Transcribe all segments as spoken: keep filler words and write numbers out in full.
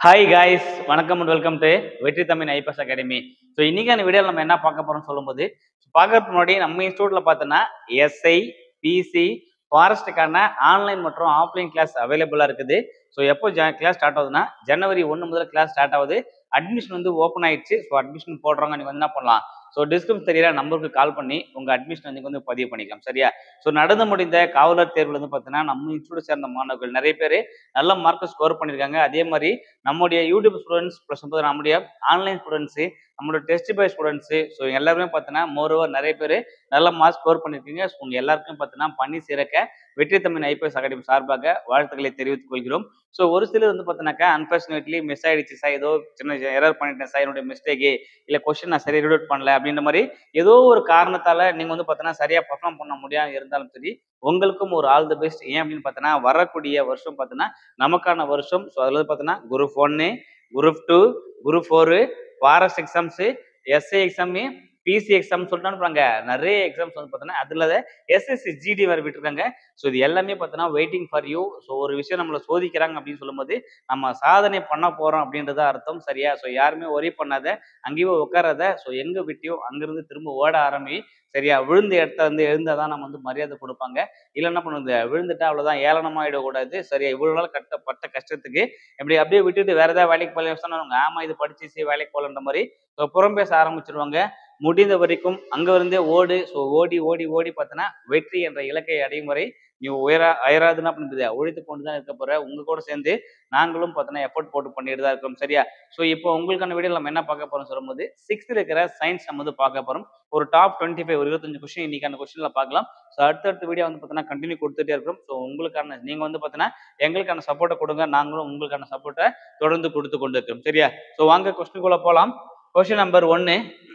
Hi guys, வணக்கம் and welcome to Vetri Tamil IPS academy. So இன்னைக்கான வீடியோவில் நம்ம என்ன பார்க்க போறோம்னு சொல்லும்போது, பார்க்கறதுக்கு முன்னாடி நம்ம இன்ஸ்டியூட்ல பார்த்தோன்னா எஸ்ஐ, பிசி, ஃபாரஸ்ட்டுக்கான ஆன்லைன் மற்றும் ஆஃப்லைன் கிளாஸ் அவைலபிளாக இருக்குது. ஸோ எப்போ ஜா கிளாஸ் ஸ்டார்ட் ஆகுதுன்னா ஜனவரி ஒன்று முதல் கிளாஸ் ஸ்டார்ட் ஆகுது. அட்மிஷன் வந்து ஓப்பன் ஆயிடுச்சு. ஸோ அட்மிஷன் போடுறவங்க நீங்கள் வந்து என்ன பண்ணலாம், ஸோ டிஸ்கிரிப்ஷன் தெரியிற நம்பருக்கு கால் பண்ணி உங்கள் அட்மிஷன் வந்து வந்து பதிவு பண்ணிக்கலாம். சரியா? ஸோ நடந்து முடிந்த காவலர் தேர்வில் வந்து பார்த்தீங்கன்னா நம்ம இன்ஸ்டியூட் சேர்ந்த மாணவர்கள் நிறைய பேர் நல்ல மார்க் ஸ்கோர் பண்ணியிருக்காங்க. அதே மாதிரி நம்முடைய யூடியூப் ஸ்டூடெண்ட்ஸ் ப்ளஸ் வந்து நம்முடைய ஆன்லைன் ஸ்டூடெண்ட்ஸு, நம்மளோட டெஸ்ட் பை ஸ்டூடெண்ட்ஸு, ஸோ எல்லாருமே பார்த்தீங்கன்னா மோரோவர் நிறைய பேர் நல்ல மார்க் ஸ்கோர் பண்ணியிருக்கீங்க. ஸோ உங்கள் எல்லாருக்கும் பார்த்தீங்கன்னா பண்ணி சிறக்க வெற்றி தமிழ் ஐபிஎஸ் அகாடமி சார்பாக வாழ்த்துக்களை தெரிவித்துக் கொள்கிறோம். ஸோ ஒரு சிலர் வந்து பார்த்தீங்கன்னாக்கா அன்ஃபார்ச்சுனேட்லி மிஸ் ஆயிடுச்சு சார், ஏதோ சின்ன எரர் பண்ணிட்டேன் சார், என்னுடைய மிஸ்டேக்கு, இல்லை கொஸ்டின் நான் சரியாக ரீட் பண்ணல அப்படின்ற மாதிரி ஏதோ ஒரு காரணத்தால் நீங்கள் வந்து பார்த்தீங்கன்னா சரியாக பர்ஃபார்ம் பண்ண முடியாமல் இருந்தாலும் சரி, உங்களுக்கும் ஒரு ஆல் தி பெஸ்ட். ஏன் அப்படின்னு பார்த்தீங்கன்னா வரக்கூடிய வருஷம் பார்த்தீங்கன்னா நமக்கான வருஷம். ஸோ அதில் பார்த்தீங்கன்னா குரூப் ஒன்று, group two, group four, forest exams, SI exam, PC exam சொல்லிட்டாங்க. நிறைய எக்ஸாம்ஸ் வந்து பார்த்தீங்கன்னா அதில் எஸ்எஸ்சி ஜிடி வேறு விட்டுருக்காங்க. ஸோ இது எல்லாமே பார்த்தீங்கன்னா வெயிட்டிங் ஃபார் யூ. ஸோ ஒரு விஷயம் நம்மளை சோதிக்கிறாங்க அப்படின்னு சொல்லும்போது நம்ம சாதனை பண்ண போகிறோம் அப்படின்றத அர்த்தம். சரியா? ஸோ யாருமே ஒரே பண்ணாத, அங்கேயே உட்காராத. ஸோ எங்கே விட்டியோ அங்கேருந்து திரும்ப ஓட ஆரம்பி. சரியா? விழுந்த இடத்துல இருந்து எழுந்தால் தான் நம்ம வந்து மரியாதை கொடுப்பாங்க. இல்லை என்ன பண்ணுது, விழுந்துட்டா அவ்வளோதான், ஏளனமாகிடக்கூடாது. சரியா? இவ்வளோ நாள் கட்டப்பட்ட கஷ்டத்துக்கு இப்படி அப்படியே விட்டுட்டு வேற ஏதாவது வேலைக்கு போகல சொன்னாங்க, ஆமாம் இது படிச்சு வேலைக்கு போகலன்ற மாதிரி ஸோ புறம் பேச ஆரம்பிச்சிருவாங்க. முடிந்த வரைக்கும் அங்கே இருந்தே ஓடு. ஸோ ஓடி ஓடி ஓடி பார்த்தோன்னா வெற்றி என்ற இலக்கை அடையும் வரை நீ உயரா அயராதுன்னா பண்ணுறது உழைத்து கொண்டு தான் இருக்க போகிற. உங்கள் கூட சேர்ந்து நாங்களும் பார்த்தோன்னா எஃபோர்ட் போட்டு பண்ணிட்டு தான் இருக்கோம். சரியா? ஸோ இப்போ உங்களுக்கான வீடியோ நம்ம என்ன பார்க்க போகிறோம் சொல்லும்போது, சிக்ஸ்த்தில் இருக்கிற சயின்ஸ் நம்ம வந்து பார்க்க போகிறோம். ஒரு டாப் டுவெண்ட்டி ஃபைவ் ஒரு இருபத்தஞ்சு கொஸ்டின் இன்னைக்கான கொஸ்டினில் பார்க்கலாம். ஸோ அடுத்தடுத்த வீடியோ வந்து பார்த்தீங்கன்னா கண்டினியூ கொடுத்துட்டே இருக்கிறோம். ஸோ உங்களுக்கான நீங்கள் வந்து பார்த்தீங்கன்னா எங்களுக்கான சப்போர்ட்டை கொடுங்க, நாங்களும் உங்களுக்கான சப்போர்ட்டை தொடர்ந்து கொடுத்து கொண்டு இருக்கிறோம். சரியா? ஸோ வாங்க கொஸ்டினுக்குள்ள போகலாம். கொஸ்டின் நம்பர் ஒன்று,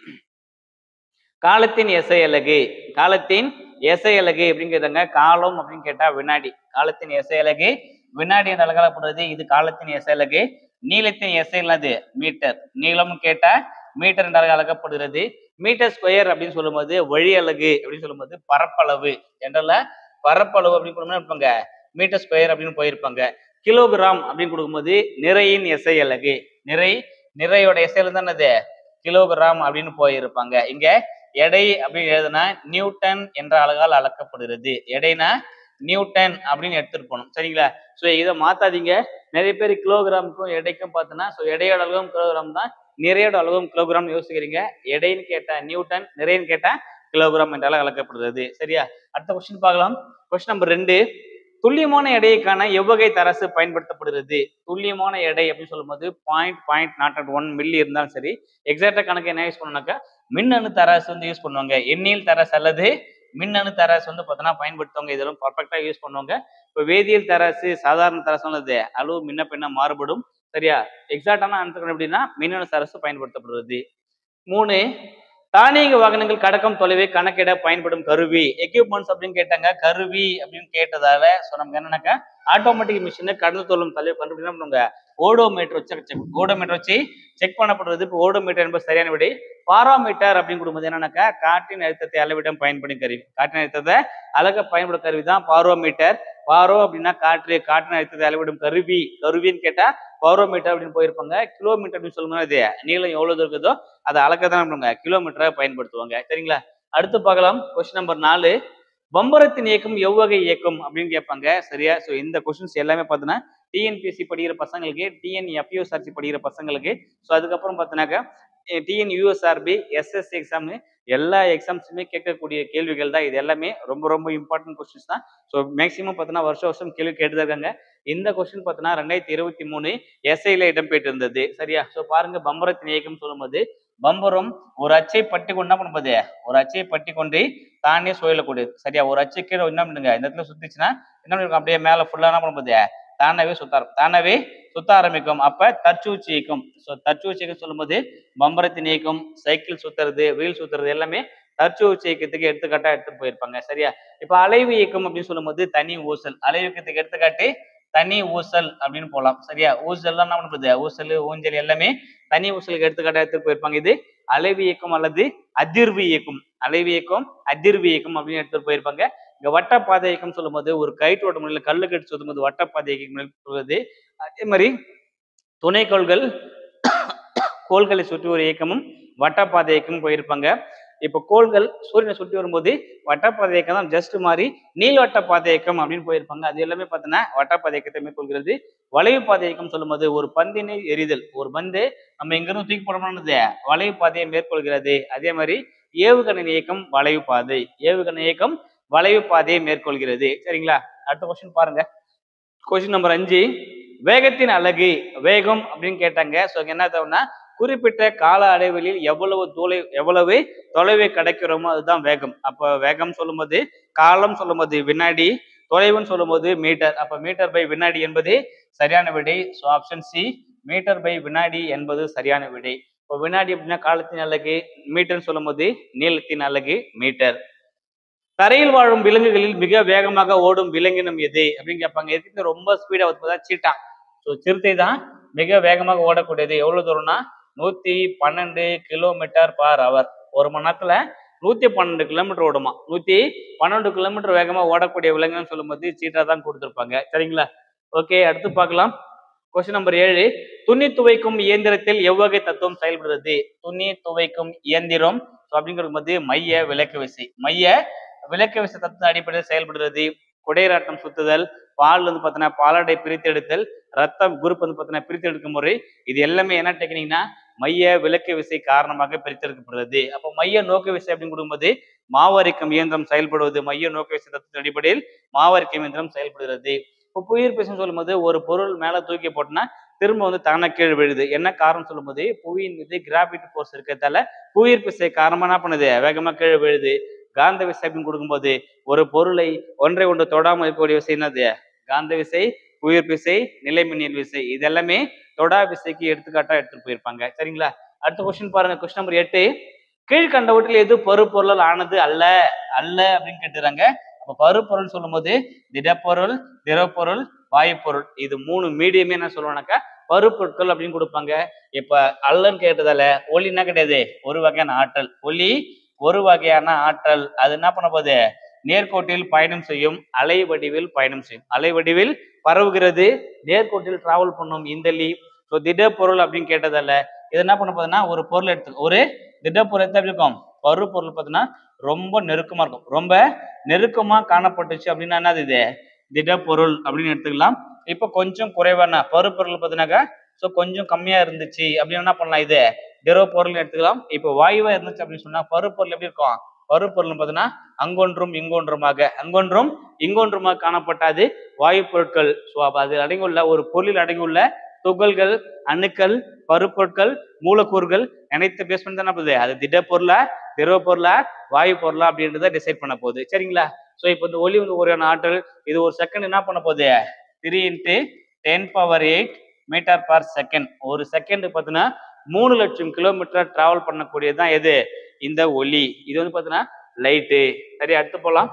காலத்தின் எஸ்ஐ அலகு. காலத்தின் எஸ்ஐ அலகு அப்படின்னு கேட்டாங்க. காலம் அப்படின்னு கேட்டா வினாடி. காலத்தின் எஸ்ஐ அலகு வினாடி என்ற அழகாகப்படுறது. இது காலத்தின் எஸ்ஐ அலகு. நீளத்தின் எஸ்ஐ அல்லது மீட்டர். நீளம் கேட்டா மீட்டர் என்ற அழகாகப்படுகிறது. மீட்டர் ஸ்கொயர் அப்படின்னு சொல்லும்போது வழி அலகு அப்படின்னு சொல்லும்போது பரப்பளவு என்றல பரப்பளவு அப்படின்னு கொடுப்பாங்க, மீட்டர் ஸ்கொயர் அப்படின்னு போயிருப்பாங்க. கிலோகிராம் அப்படின்னு கொடுக்கும்போது நிறையின் எஸ்ஐ அலகு. நிறை நிறையோட எஸ்ஐ தானது கிலோகிராம் அப்படின்னு போயிருப்பாங்க. இங்க எடை அப்படின்னு எழுதுனா நியூட்டன் என்ற அழகால் அளக்கப்படுகிறது. எடைனா நியூட்டன் அப்படின்னு எடுத்துட்டு போகணும். சரிங்களா? ஸோ இதை மாத்தாதீங்க. நிறைய பேர் கிலோகிராமுக்கும் எடைக்கும் பார்த்தோன்னா ஸோ எடையோட அளவும் கிலோகிராம் தான், நிறையோட அளவும் கிலோகிராம் யோசிக்கிறீங்க. எடைன்னு கேட்டா நியூட்டன், நிறைன்னு கேட்டா கிலோகிராம் என்றால் அளக்கப்படுகிறது. சரியா? அடுத்த கொஸ்டின் பார்க்கலாம். கொஸ்டின் நம்பர் ரெண்டு, துல்லியமான எடையைக்கான எவ்வகை தரசு பயன்படுத்தப்படுகிறது. துல்லியமான எடை அப்படின்னு சொல்லும்போது point point naught at one milli இருந்தாலும் சரி, எக்ஸாக்டா கணக்கு என்ன யூஸ் பண்ணுனாக்கா மின்னணு தராசு வந்து யூஸ் பண்ணுவாங்க. எண்ணியல் தராசு அல்லது மின்னணு தராசு வந்து பார்த்தோன்னா பயன்படுத்துவாங்க. இதெல்லாம் பர்ஃபெக்டா யூஸ் பண்ணுவாங்க. இப்போ வேதியியல் தராசு, சாதாரண தராசு உள்ளது அளவு முன்ன பின்ன மாறுபடும். சரியா? எக்ஸாக்டான ஆன்சர் எப்படின்னா மின்னணு தராசு பயன்படுத்தப்படுவது. மூணு, தானியங்க வாகனங்கள் கடக்கும் தொலைவை கணக்கிட பயன்படும் கருவி. எக்யூப்மெண்ட்ஸ் அப்படின்னு கேட்டாங்க. கருவி அப்படின்னு கேட்டதால ஸோ நமக்கு என்னன்னாக்கா ஆட்டோமேட்டிக் மிஷினை கடந்து தொல்லும் தொலைவை கண்டுபிடிக்க பண்ணுவாங்க, ஓடோமீட்டர் வச்சு ஓடோமீட்டர் வச்சு செக் பண்ணப்படுறது. இப்போ ஓடோமீட்டர் என்பது சரியான விடை. பாரோமீட்டர் அப்படின்னு கொடுக்கும்போது என்னன்னாக்கா காற்றின் அழுத்தத்தை அளவிடம் பயன்படும் கருவி. காற்றின் அழுத்தத்தை அளக்க பயன்படும் கருவி தான் பாரோமீட்டர். பாரோ அப்படின்னா காற்று, காற்றின் அழுத்தத்தை அளவிடும் கருவி. கருவின்னு கேட்டா பாரோமீட்டர் அப்படின்னு போயிருப்பாங்க. கிலோமீட்டர் அப்படின்னு சொல்லும்போது நீளம் எவ்வளவு இருக்குதோ அதை அளக்கத்தான் பண்ணுவாங்க, கிலோமீட்டரை பயன்படுத்துவாங்க. சரிங்களா? அடுத்து பார்க்கலாம். கொஸ்டின் நம்பர் நாலு, பம்பரத்தின் இயக்கம் எவ்வகை இயக்கம் அப்படின்னு கேட்பாங்க. சரியா? ஸோ இந்த கொஸ்டின்ஸ் எல்லாமே பார்த்தீங்கன்னா டிஎன்பிஎஸ்சி படிக்கிற பசங்களுக்கு, டிஎன்எஃப்யூஎஸ்ஆர்சி படிக்கிற பசங்களுக்கு, ஸோ அதுக்கப்புறம் பார்த்தீங்கன்னாக்கா டிஎன்யூஎஸ்ஆர்பி, எஸ்எஸ்சி எக்ஸாமு, எல்லா எக்ஸாம்ஸுமே கேட்கக்கூடிய கேள்விகள் தான். இது எல்லாமே ரொம்ப ரொம்ப இம்பார்ட்டன்ட் கொஸ்டின்ஸ் தான். ஸோ மேக்ஸிமம் பார்த்தீங்கன்னா வருஷம் வருஷம் கேள்வி கேட்டு தான் இருக்காங்க. இந்த கொஸ்டின் பார்த்தீங்கன்னா ரெண்டாயிரத்தி இருபத்தி மூணு எஸ்ஐல இடம்பெற்று இருந்தது. சரியா? ஸோ பாருங்க, பம்பரத்தின் இயக்கம் சொல்லும்போது பம்பரம் ஒரு அச்சை பட்டி கொண்டு என்ன பண்ணும்போது ஒரு அச்சை பட்டி கொண்டு தானே சுழலக்கூடியது. சரியா? ஒரு அச்சை கீழே என்ன பண்ணுங்க இந்த இடத்துல சுத்திச்சுன்னா என்ன பண்ணுங்க அப்படியே மேல ஃபுல்லா என்ன பண்ணும்போது தானாவே சுத்த தானாவே சுத்த ஆரம்பிக்கும். அப்ப தற்சூழ்ச்சி இயக்கம். ஸோ தற்சூழ்ச்சி இயக்கம் சொல்லும்போது பம்பரத்தின் இயக்கம், சைக்கிள் சுத்துறது, வீல் சுத்துறது எல்லாமே தற்சூழ்ச்சி இயக்கத்துக்கு எடுத்துக்காட்டா எடுத்துட்டு போயிருப்பாங்க. சரியா? இப்ப அலைவு இயக்கம் அப்படின்னு சொல்லும்போது தனி ஊசல். அலைவு இயக்கத்துக்கு எடுத்துக்காட்டு தனி ஊசல் அப்படின்னு போகலாம். சரியா? ஊசல் தான் என்ன பண்ணுறது, ஊசல் ஊஞ்சல் எல்லாமே தனி ஊசலுக்கு எடுத்துக்காட்டா எடுத்துட்டு போயிருப்பாங்க. இது அலைவு இயக்கம் அல்லது அதிர்வு இயக்கம். அலைவு இயக்கம், அதிர்வு இயக்கம் அப்படின்னு எடுத்துட்டு போயிருப்பாங்க. இங்க வட்டப்பாதை இயக்கம் சொல்லும்போது ஒரு கயிற்றோட முறையில் கல்லு கட்டு சொல்லும் போது வட்டப்பாதை இயக்கம் சொல்வது. அதே மாதிரி துணைக்கோள்கள் கோள்களை சுற்றி ஒரு இயக்கமும் வட்டப்பாதை இயக்கமும் போயிருப்பாங்க. இப்போ கோள்கள் சூரியனை சுற்றி வரும்போது வட்டப்பாதை இயக்கம் தான் ஜஸ்ட் மாதிரி நீள்வட்ட பாதை இயக்கம் அப்படின்னு போயிருப்பாங்க. அது எல்லாமே பார்த்தீங்கன்னா வட்டப்பாதை இயக்கத்தை மேற்கொள்கிறது. வளைவு பாதை இயக்கம் சொல்லும்போது ஒரு பந்தினை எரிதல், ஒரு பந்து நம்ம எங்கிருந்து தூக்கி போடணும்னது வளைவு பாதையை மேற்கொள்கிறது. அதே மாதிரி ஏவுகணை இயக்கம் வளைவு பாதை, ஏவுகணை இயக்கம் வளைவு பாதையை மேற்கொள்கிறது. சரிங்களா? அடுத்த கொஸ்டின் பாருங்க. கொஸ்டின் நம்பர் அஞ்சு, வேகத்தின் அலகு வேகம் அப்படின்னு கேட்டாங்க. ஸோ என்ன தவிர குறிப்பிட்ட கால அடைவெளியில் எவ்வளவு தொலை எவ்வளவு தொலைவை கடக்கிறோமோ அதுதான் வேகம். அப்போ வேகம் சொல்லும்போது காலம் சொல்லும்போது வினாடி, தொலைவுன்னு சொல்லும்போது மீட்டர். அப்போ மீட்டர் பை வினாடி என்பது சரியான விடை. So option C meter by வினாடி என்பது சரியான விடை. இப்போ வினாடி அப்படின்னா காலத்தின் அலகு, மீட்டர்னு சொல்லும்போது நீளத்தின் அலகு மீட்டர். தரையில் வாழும் விலங்குகளில் மிக வேகமாக ஓடும் விலங்கினம் எது அப்படின்னு கேட்பாங்க. எதுக்கு ரொம்ப ஸ்பீடா வந்து சீட்டா. ஸோ சிறுத்தை தான் மிக வேகமாக ஓடக்கூடியது. எவ்வளவு தூரம்னா நூத்தி பன்னெண்டு கிலோமீட்டர் பர் அவர். ஒரு மணி நேரத்துல நூத்தி பன்னெண்டு கிலோமீட்டர் ஓடுமா. நூத்தி பன்னெண்டு கிலோமீட்டர் வேகமா ஓடக்கூடிய விலங்குன்னு சொல்லும்போது சீட்டா தான் கொடுத்துருப்பாங்க. சரிங்களா? ஓகே, அடுத்து பார்க்கலாம். கொஸ்டின் நம்பர் ஏழு, துணி துவைக்கும் இயந்திரத்தில் எவ்வகை தத்துவம் செயல்படுறது? துணி துவைக்கும் இயந்திரம் அப்படிங்கிறது போது மைய விலக்கு விசை, மைய விலக்கு விசை தத்துவ அடிப்படையில் செயல்படுறது. குடைராட்டம் சுத்துதல், பால் வந்து பார்த்தீங்கன்னா பாலாடை பிரித்து எடுத்தல், ரத்தம் குரூப் வந்து பார்த்தீங்கன்னா பிரித்து எடுக்கும் முறை, இது எல்லாமே என்ன டெக்னிக்னா மைய விலக்கு விசை காரணமாக பிரித்தெடுக்கப்படுறது. அப்போ மைய நோக்கு விசை அப்படின்னு கொடுக்கும்போது மாவரிக்கும் இயந்திரம் செயல்படுவது மைய நோக்கு விசை தத்துவ அடிப்படையில் மாவரிக்கும் இயந்திரம் செயல்படுகிறது. இப்போ புவியீர்ப்பு விசை சொல்லும் போது ஒரு பொருள் மேல தூக்கி போட்டோம்னா திரும்ப வந்து தானே கீழ் விழுது. என்ன காரணம் சொல்லும் போது புவியின் மீது கிராவிட்டி ஃபோர்ஸ் இருக்கிறதால புவியீர்ப்பு விசை காரணமா என்ன பண்ணுது வேகமா கீழ் விழுது. காந்த விசை அப்படின்னு கொடுக்கும்போது ஒரு பொருளை ஒன்றை ஒன்று தொடாமல் இருக்கக்கூடிய விசை என்னது காந்த விசை, புவியீர்ப்பு விசை, நிலைமின்னியல் விசை. இது எல்லாமே தொடா விசைக்கு எடுத்துக்காட்டா எடுத்துட்டு போயிருப்பாங்க. சரிங்களா? அடுத்த கொஸ்டின் பாருங்க. கொஸ்டின் நம்பர் எட்டு, கீழ்கண்டவற்றில் எது பருப்பொருள் ஆனது அல்ல அல்ல அப்படின்னு கேட்டுறாங்க. அப்ப பருப்பொருள் சொல்லும் போது திடப்பொருள், திரவப்பொருள், வாயுப்பொருள், இது மூணு மீடியமே என்ன சொல்லுவானாக்கா பருப்பொருட்கள் அப்படின்னு கொடுப்பாங்க. இப்ப அல்லன்னு கேட்டதால ஒளி என்ன கிடையாது, ஒரு வகையான ஆற்றல். ஒளி ஒரு வகையான ஆற்றல். அது என்ன பண்ண போகுது நேர்கோட்டில் பயணம் செய்யும், அலை வடிவில் பயணம் செய்யும், அலை வடிவில் பரவுகிறது, நேர்கோட்டில் டிராவல் பண்ணும் இந்தலி. ஸோ திடப்பொருள் அப்படின்னு கேட்டதால இது என்ன பண்ண போகுதுன்னா ஒரு பொருள் எடுத்து ஒரு திடப்பொருள் எடுத்து எப்படி இருக்கும் பருப்பொருள் பார்த்தீங்கன்னா ரொம்ப நெருக்கமா இருக்கும். ரொம்ப நெருக்கமா காணப்பட்டுச்சு அப்படின்னா என்னது இது திடப்பொருள் அப்படின்னு எடுத்துக்கலாம். இப்போ கொஞ்சம் குறைவான பருப்பொருள் பார்த்தீங்கன்னாக்கா ஸோ கொஞ்சம் கம்மியா இருந்துச்சு அப்படின்னு என்ன பண்ணலாம் இது திரவ பொருள் எடுத்துக்கலாம். இப்போ வாயுவா இருந்துச்சு அப்படின்னு சொன்னா பருப்பொருள் எப்படி இருக்கும் பருப்பொருள் பார்த்தீங்கன்னா அங்கொன்றும் இங்கொன்றுமாக அங்கொன்றும் இங்கொன்றுமாக காணப்பட்டாது வாயு பொருட்கள். ஸோ அப்ப அது அடங்கியுள்ள ஒரு பொருளில் அடங்கியுள்ள துகள்கள், அணுக்கள், பருப்பொருட்கள், மூலக்கூறுகள் அனைத்து பேஸ் பண்ணி தானே போகுது அது திடப்பொருளா, திரவ பொருளா, வாயு பொருளா அப்படின்றத டிசைட் பண்ண போகுது. சரிங்களா? ஸோ இப்போ இந்த ஒளி வந்து ஒரு ஆற்றல். இது ஒரு செகண்ட் என்ன பண்ண போகுது three into ten power eight meter per second. ஒரு செகண்ட் பார்த்தீங்கன்னா மூணு லட்சம் கிலோமீட்டர் டிராவல் பண்ணக்கூடியதுதான் எது இந்த ஒளி. இது வந்து பார்த்தீங்கன்னா லைட்டு. சரி, அடுத்து போலாம்.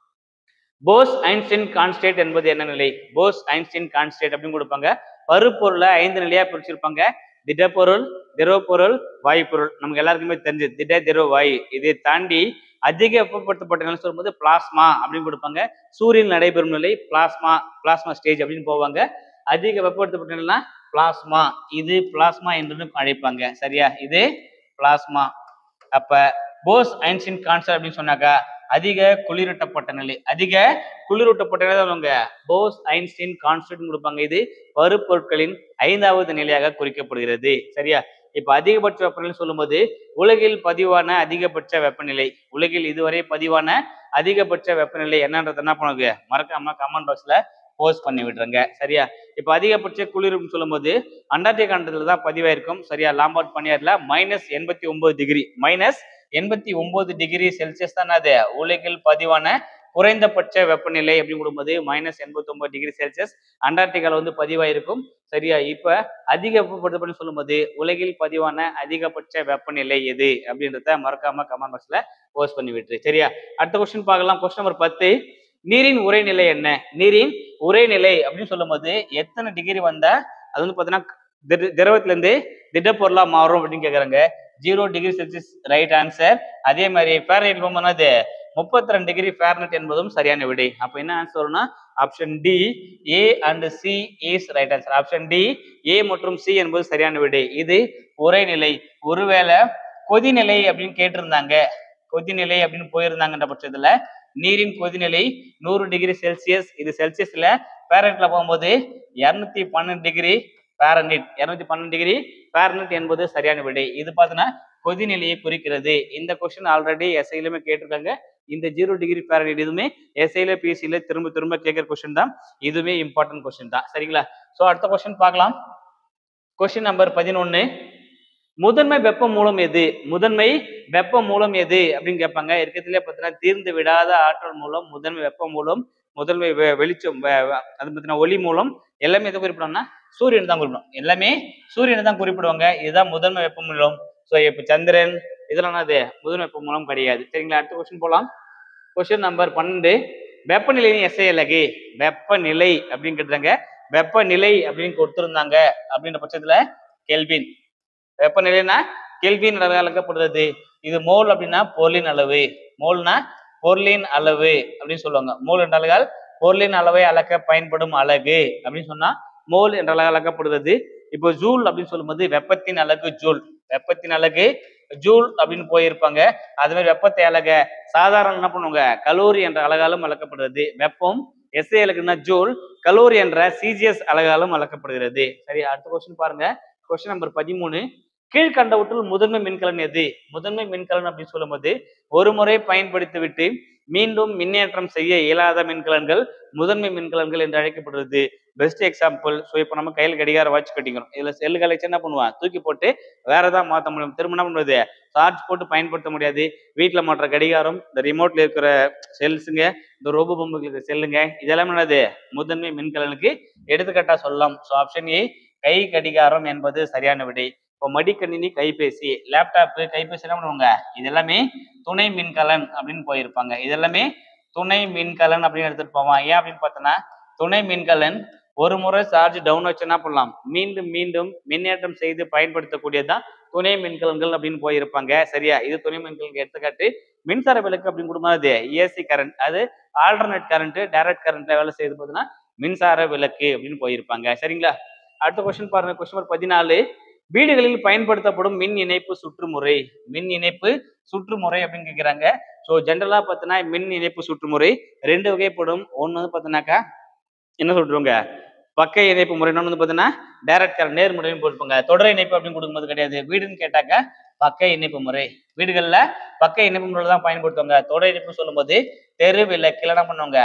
போஸ் ஐன்ஸ்டீன் கான்ஸ்டன்ட் என்பது என்ன நிலை? போஸ் ஐன்ஸ்டீன் கான்ஸ்டன்ட் அப்படின்னு கொடுப்பாங்க. பருப்பொருளை ஐந்து நிலையா பிரிச்சிருப்பாங்க. திடப்பொருள், திரவப்பொருள், வாயு பொருள். நமக்கு எல்லாருக்குமே தெரிஞ்சு திட, திரவ, வாயு. இதை தாண்டி அதிக வெப்பப்படுத்தப்பட்ட நிலை சொல்லும்போது பிளாஸ்மா அப்படின்னு கொடுப்பாங்க. சூரியன் நடைபெறும் நிலை பிளாஸ்மா, பிளாஸ்மா ஸ்டேஜ் அப்படின்னு போவாங்க. அதிக வெப்பப்படுத்தப்பட்ட நிலைனா பிளாஸ்மா, இது பிளாஸ்மா என்று அழைப்பாங்க. சரியா? இது பிளாஸ்மா. அப்ப போஸ் ஐன்ஸ்டீன் கான்ஸ்டன்ட் அப்படின்னு சொன்னாக்கா அதிக குளிரூட்டப்பட்ட நிலை, அதிக குளிரூட்டப்பட்ட நிலை அவங்க போஸ் ஐன்ஸ்டீன் கான்ஸ்டன்ட் கொடுப்பாங்க. இது பருப்பொருட்களின் ஐந்தாவது நிலையாக குறிக்கப்படுகிறது. சரியா? இப்ப அதிகபட்ச வெப்பநிலை சொல்லும்போது உலகில் பதிவான அதிகபட்ச வெப்பநிலை, உலகில் இதுவரை பதிவான அதிகபட்ச வெப்பநிலை என்னன்றது என்ன பண்ணுங்க மறக்காம கமெண்ட் பாக்ஸ்ல போஸ்ட் பண்ணி விடுறேங்க. சரியா? இப்ப அதிகபட்ச குளிர்னு சொல்லும் போது அண்டார்டிகா கண்டத்துல தான் பதிவாயிருக்கும். சரியா? லாம்பார்ட் பனியாறுல மைனஸ் எண்பத்தி ஒன்பது டிகிரி மைனஸ் எண்பத்தி ஒன்பது டிகிரி செல்சியஸ் தான் அது உலகில் பதிவான குறைந்தபட்ச வெப்பநிலை அப்படின்னு கொடுக்கும்போது மைனஸ் எண்பத்தி ஒன்பது டிகிரி செல்சியஸ் அண்டார்டிகால வந்து பதிவாயிருக்கும். சரியா? இப்ப அதிக வெப்பப்படுத்தப்பட்டு சொல்லும் போது உலகில் பதிவான அதிகபட்ச வெப்பநிலை எது அப்படின்றத மறக்காம கமெண்ட் பாக்ஸ்ல போஸ்ட் பண்ணி விட்டுரு. சரியா? அடுத்த கொஸ்டின் பார்க்கலாம். கொஸ்டின் நம்பர் பத்து, நீரின் உரைநிலை என்ன? நீரின் உரைநிலை அப்படின்னு சொல்லும் போது எத்தனை டிகிரி வந்தா அது வந்து பாத்தீங்கன்னா திரவத்துல இருந்து திடப்பொருளா மாறும் அப்படின்னு கேக்குறாங்க. Zero degree Celsius right answer. அதே மாதிரி ஃபாரன்ஹீட் போகும்போது முப்பத்தி ரெண்டு டிகிரி ஃபாரன்ஹீட் என்பதும் சரியான விடை. அப்ப என்ன ஆன்சர் வரும்னா option D A and C is right answer. Option D A மற்றும் சி என்பது சரியான விடை. இது உறைநிலை. ஒருவேளை கொதிநிலை அப்படின்னு கேட்டிருந்தாங்க, கொதிநிலை அப்படின்னு போயிருந்தாங்கன்ற பட்சத்துல நீரின் கொதிநிலை நூறு டிகிரி செல்சியஸ், இது செல்சியஸ்ல, ஃபாரன்ஹீட்ல போகும்போது இருநூத்தி பன்னெண்டு டிகிரி ஃபாரன்ஹீட், இருநூத்தி பன்னெண்டு டிகிரி ஃபாரன்ஹீட் என்பது சரியான விடை. இது பார்த்தீங்கன்னா கொதிநிலையை குறிக்கிறது. இந்த கொஸ்டின் ஆல்ரெடி எஸ்ஐலுமே கேட்டிருக்காங்க. இந்த ஜீரோ டிகிரி ஃபாரன்ஹீட் இதுவுமே எஸ்ஐல பிசில திரும்ப திரும்ப கேட்கிற கொஸ்டின் தான். இதுவுமே இம்பார்ட்டன்ட் கொஸ்டின் தான். சரிங்களா? சோ அடுத்த கொஸ்டின் பார்க்கலாம். கொஸ்டின் நம்பர் பதினொன்னு, முதன்மை வெப்ப மூலம் எது? முதன்மை வெப்ப மூலம் எது அப்படின்னு கேட்பாங்க. இருக்கிறதுல பார்த்தீங்கன்னா தீர்ந்து விடாத ஆற்றல் மூலம், முதன்மை வெப்ப மூலம், முதன்மை வெளிச்சம், அது பார்த்தீங்கன்னா ஒளி மூலம், எல்லாமே எதை குறிப்பிடும்னா சூரியன் தான் குறிப்பிடும். எல்லாமே சூரியனை தான் குறிப்பிடுவாங்க. இதுதான் முதன்மை வெப்ப மூலம். ஸோ இப்போ சந்திரன் இதெல்லாம் அது முதன்மை வெப்ப மூலம் கிடையாது. சரிங்களா? அடுத்த கொஸ்டின் போகலாம். கொஸ்டின் நம்பர் பன்னெண்டு, வெப்பநிலையின் எஸ்ஐ அலகு. வெப்பநிலை அப்படின்னு கேட்டாங்க. வெப்பநிலை அப்படின்னு கொடுத்திருந்தாங்க அப்படின்ற பட்சத்துல கெல்வின். வெப்பநிலைனா கெல்வின் அழைக்கப்படுறது. இது மோல் அப்படின்னா பொருளின் அளவு. மோல்னா பொருளின் அளவு அப்படின்னு சொல்லுவாங்க. மோல் என்ற அலகால் பொருளின் அளவை அளக்க பயன்படும் அலகு அப்படின்னு சொன்னா மோல் என்ற அலகு அளக்கப்படுகிறது. இப்போ ஜூல் அப்படின்னு சொல்லும்போது வெப்பத்தின் அலகு ஜூல். வெப்பத்தின் அலகு ஜூல் அப்படின்னு போயிருப்பாங்க. அது மாதிரி வெப்பத்தை அலக சாதாரண என்ன பண்ணுவாங்க, கலோரி என்ற அலகாலும் அளக்கப்படுகிறது. வெப்பம் எஸ்ஐ அலகுன்னா ஜூல், கலோரி என்ற சிஜிஎஸ் அலகாலும் அளக்கப்படுகிறது. சரி, அடுத்த கொஸ்டின் பாருங்க. கொஸ்டின் நம்பர் பதிமூணு, கீழ்கண்டவற்றுள் முதன்மை மின்கலன் எது? முதன்மை மின்கலன் அப்படின்னு சொல்லும் போது ஒரு முறை பயன்படுத்தி விட்டு மீண்டும் மின்னேற்றம் செய்ய இயலாத மின்கலன்கள் முதன்மை மின்கலன்கள் என்று அழைக்கப்படுகிறது. பெஸ்ட் எக்ஸாம்பிள், ஸோ இப்போ நம்ம கையில் கடிகார வாட்ச் கட்டிக்கிறோம். இதுல செல்லு கலெக்ஷன் என்ன பண்ணுவான், தூக்கி போட்டு வேற ஏதாவது மாற்ற முடியும். திரும்ப என்ன பண்ணுறது, சார்ஜ் போட்டு பயன்படுத்த முடியாது. வீட்டில் மாற்ற கடிகாரம், இந்த ரிமோட்ல இருக்கிற செல்ஸுங்க, இந்த ரோபோ பொம்மைக்கு இருக்கிற செல்லுங்க, இதெல்லாம் என்னது முதன்மை மின்கலனுக்கு எடுத்துக்காட்டா சொல்லலாம். ஸோ ஆப்ஷன் ஏ கை கடிகாரம் என்பது சரியான விடை. இப்போ மடிக்கணினி, கைபேசி, லேப்டாப்பு, கைபேசி என்ன பண்ணுவாங்க, இது எல்லாமே துணை மின்கலன் அப்படின்னு போயிருப்பாங்க. இது எல்லாமே துணை மின்கலன் அப்படின்னு எடுத்துட்டு போவான். ஏன் அப்படின்னு பார்த்தோன்னா துணை மின்கலன் ஒரு முறை சார்ஜ் டவுன் வச்சு என்ன பண்ணலாம், மீண்டும் மீண்டும் மின்னேற்றம் செய்து பயன்படுத்தக்கூடியதுதான் துணை மின்கலன்கள் அப்படின்னு போயிருப்பாங்க. சரியா? இது துணை மின்கலன் எடுத்துக்காட்டு. மின்சார விளக்கு அப்படின்னு கொடுக்கும்போது ஏசி கரண்ட், அது ஆல்டர்னேட் கரண்ட், டைரக்ட் கரண்ட்ல வேலை செய்து போதுன்னா மின்சார விளக்கு அப்படின்னு போயிருப்பாங்க. சரிங்களா? அடுத்த கொஸ்டின் பாருங்க. கொஸ்டின் நம்பர் பதினாலு, வீடுகளில் பயன்படுத்தப்படும் மின் இணைப்பு சுற்றுமுறை. மின் இணைப்பு சுற்றுமுறை அப்படின்னு கேட்கிறாங்க. ஸோ ஜென்ரலா பார்த்தீங்கன்னா மின் இணைப்பு சுற்றுமுறை ரெண்டு வகைப்படும். ஒன்று வந்து பார்த்தீங்கன்னாக்கா என்ன சொல்றவங்க பக்க இணைப்பு முறை, இன்னொன்று வந்து பார்த்தீங்கன்னா டைரக்ட் கரண்ட் நேர்முறையும் போட்டுப்பாங்க. தொடர் இணைப்பு அப்படின்னு கொடுக்கும்போது கிடையாது. வீடுன்னு கேட்டாக்கா பக்க இணைப்பு முறை. வீடுகள்ல பக்க இணைப்பு முறை தான் பயன்படுத்துவாங்க. தொடர் இணைப்பு சொல்லும் போது தெரு விளக்குல என்ன பண்ணுவாங்க,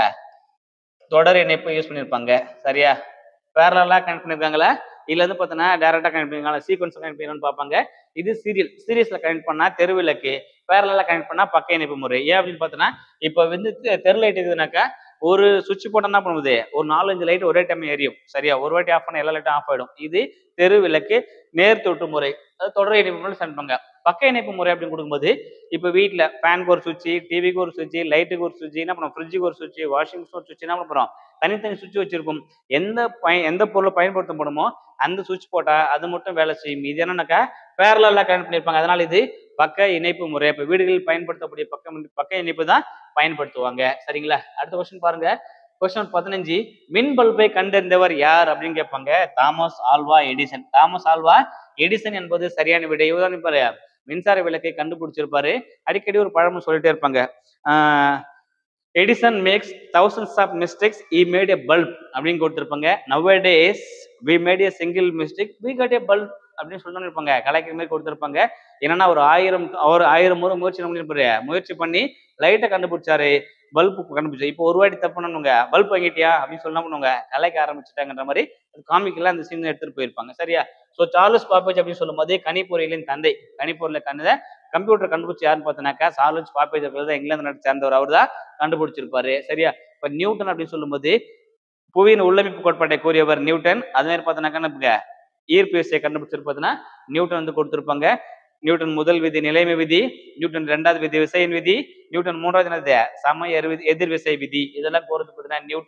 தொடர் இணைப்பு யூஸ் பண்ணியிருப்பாங்க. சரியா? பேரலா கனெக்ட் பண்ணிருக்காங்களா, இல்ல வந்து பார்த்தீங்கன்னா டைரக்டா கனெக்ட் பண்ணிருக்காங்க, சீக்வன்ஸ் கனெக்ட் பண்ணிருக்கான்னு பார்ப்பாங்க. இது சீரியல், சீரியஸ்ல கனெக்ட் பண்ணா தெருவிளக்கு, பேரலா கனெக்ட் பண்ணா பக்க இணைப்பு முறை. ஏன் அப்படின்னு பார்த்தோன்னா இப்போ வந்து தெரு லைட் இருக்குதுனாக்கா ஒரு சுவிட்ச் போட்டா என்ன பண்ணுது, ஒரு நாலஞ்சு லைட் ஒரே டைம் எரியும். சரியா? ஒரு வாட்டி ஆஃப் பண்ண எல்லா லைட்டும் ஆஃப் ஆயிடும். இது தெரு விளக்கு நேர் தொட்டு முறை, அது தொடர் இணைப்பு முறை சென்றாங்க. பக்க இணைப்பு முறை அப்படின்னு கொடுக்கும்போது இப்போ வீட்டில் ஃபேனுக்கு ஒரு சுவிட்ச், டிவிக்கு ஒரு சுவிட்ச், லைட்டுக்கு ஒரு சுவிட்ச், என்ன பண்ணுவோம், ஃப்ரிட்ஜுக்கு ஒரு சுவிட்ச், வாஷிங் மிஷின் ஒரு சுவிட்ச், என்ன பண்ணுறோம், தனித்தனி சுவிட்ச் வச்சிருக்கும். எந்த பய எந்த பொருளை பயன்படுத்தப்படுமோ அந்த சுவிட்ச் போட்டா அது மட்டும் வேலை செய்யும். இது என்னன்னாக்கா பேரலா கனெக்ட் பண்ணியிருப்பாங்க. அதனால இது பக்க இணைப்பு முறை. இப்போ வீடுகளில் பயன்படுத்தக்கூடிய பக்க பக்க இணைப்பு தான் பயன்படுத்துவாங்க. சரிங்களா? அடுத்த கொஸ்டின் பாருங்க. கொஸ்டின் பதினஞ்சு, மின் பல்பை கண்டறிந்தவர் யார் அப்படின்னு கேட்பாங்க. Thomas Alva Edison. Thomas Alva Edison என்பது சரியான விடை. உதாரணம் பாரு, மின்சார விளக்கை கண்டுபிடிச்சிருப்பாரு. அடிக்கடி ஒரு பழமொழி சொல்லிட்டே இருப்பாங்க, ah Edison makes thousands of mistakes, he made a bulb அப்படின்னு கொடுத்துருப்பாங்க. nowadays we made a single mistake, we got a bulb அப்படின்னு சொல்லி இருப்பாங்க. கலைக்கிற மாதிரி கொடுத்துருப்பாங்க. என்னன்னா ஒரு ஆயிரம் அவர் ஆயிரம் முறை முயற்சி பண்ணிருப்பாரு, முயற்சி பண்ணி லைட்டை கண்டுபிடிச்சாரு, பல்பு கண்டுபிடிச்சாரு. இப்போ ஒரு வாட்டி தப்பு பண்ணுவாங்க, பல்ப் வாங்கிட்டியா அப்படின்னு சொன்னா பண்ணுவாங்க, கலைக்க ஆரம்பிச்சுட்டாங்கன்ற மாதிரி காமிக்கெல்லாம் அந்த சீன் எடுத்துட்டு போயிருப்பாங்க. சரியா? ஸோ சார்லஸ் பாப்பேஜ் அப்படின்னு சொல்லும் போது கணிப்பொறிகளின் தந்தை, கணிப்பொருளை கண்ணுத கம்ப்யூட்டர் கண்டுபிடிச்சு யாருன்னு பார்த்தோன்னாக்கா சார்லஸ் பாப்பேஜ் இருக்கிறது இங்கிலாந்து நாட்டை சேர்ந்தவர், அவர் தான் கண்டுபிடிச்சிருப்பாரு. சரியா? இப்ப நியூட்டன் அப்படின்னு சொல்லும்போது புவியின் உள்ளமைப்பு கோட்பாட்டை கூறியவர் நியூட்டன். அது மாதிரி பார்த்தோன்னாக்கா ஈர்ப்பு விசையை கண்டுபிடிச்சிருப்பதுன்னா நியூட்டன் வந்து கொடுத்திருப்பாங்க. நியூட்டன் முதல் விதி நிலைமை விதி, நியூட்டன் இரண்டாவது விதி விசையின் விதி, நியூட்டன் மூன்றாவது என்னது சம எதிர் விசை விதி, இதெல்லாம் போறது பார்த்தீங்கன்னா நியூட்டன்.